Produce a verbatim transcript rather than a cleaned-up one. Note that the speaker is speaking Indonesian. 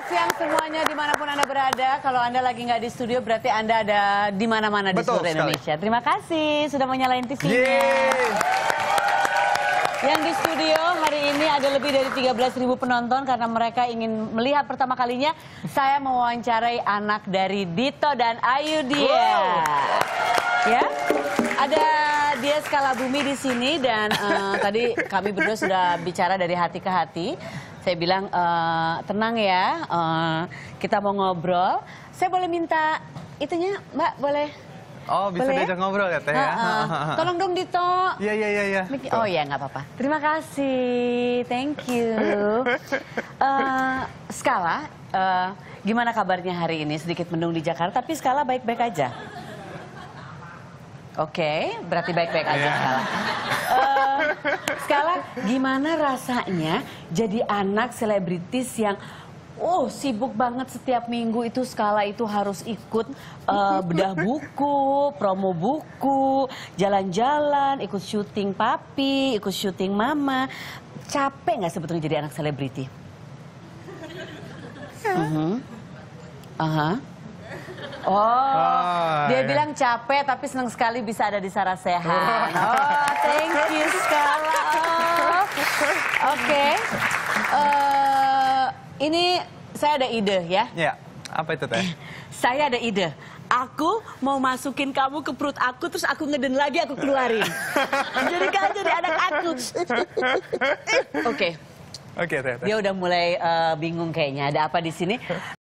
siang semuanya dimanapun Anda berada. Kalau Anda lagi nggak di studio berarti Anda ada di mana-mana di seluruh Indonesia. Terima kasih sudah menyalain T V-nya. Yang di studio hari ini ada lebih dari tiga belas ribu penonton karena mereka ingin melihat pertama kalinya saya mewawancarai anak dari Dito dan Ayudhya. Wow. Ya, ada dia Skala Bumi di sini dan uh, tadi kami berdua sudah bicara dari hati ke hati. Saya bilang uh, tenang ya, uh, kita mau ngobrol. Saya boleh minta itunya, Mbak, boleh? Oh, bisa boleh? Diajak ngobrol ya, Teh? Ya? Uh, uh. Tolong dong, Dito. Iya, iya, iya. Ya. Oh iya, nggak apa-apa. Terima kasih, thank you. Uh, Skala, uh, gimana kabarnya hari ini? Sedikit mendung di Jakarta, tapi Skala baik-baik aja. Oke, okay, berarti baik-baik aja yeah. Skala. Uh, Skala, gimana rasanya jadi anak selebritis yang oh sibuk banget setiap minggu itu Skala itu harus ikut uh, bedah buku, promo buku, jalan-jalan, ikut syuting papi, ikut syuting mama. Capek nggak sebetulnya jadi anak selebriti? Uh-huh. Uh-huh. Oh, oh, dia ya. bilang capek tapi senang sekali bisa ada di Sarasehan. Oh, thank you Skala. Oke, okay. uh, ini saya ada ide ya. Ya, apa itu Teh? Saya ada ide. Aku mau masukin kamu ke perut aku terus aku ngeden lagi aku keluarin. Jadi kan jadi anak aku. Oke. Oke Teh. Dia udah mulai uh, bingung kayaknya ada apa di sini.